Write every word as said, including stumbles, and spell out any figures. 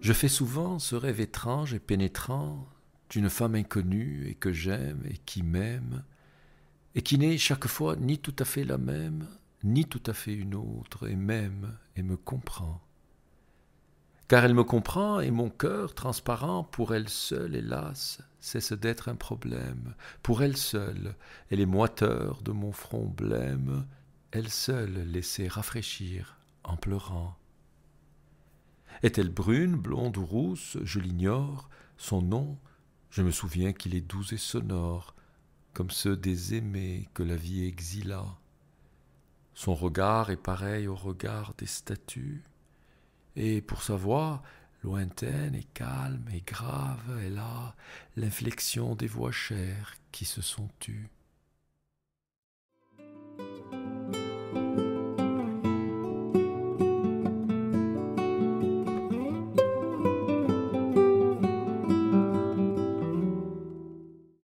Je fais souvent ce rêve étrange et pénétrant d'une femme inconnue et que j'aime et qui m'aime, et qui n'est chaque fois ni tout à fait la même, ni tout à fait une autre, et m'aime et me comprend. Car elle me comprend et mon cœur transparent, pour elle seule, hélas, cesse d'être un problème. Pour elle seule, et les moiteurs de mon front blême, elle seule laissait rafraîchir en pleurant. Est-elle brune, blonde ou rousse, je l'ignore. Son nom, je me souviens qu'il est doux et sonore, comme ceux des aimés que la vie exila. Son regard est pareil au regard des statues, et pour sa voix, lointaine et calme et grave, elle a l'inflexion des voix chères qui se sont tues.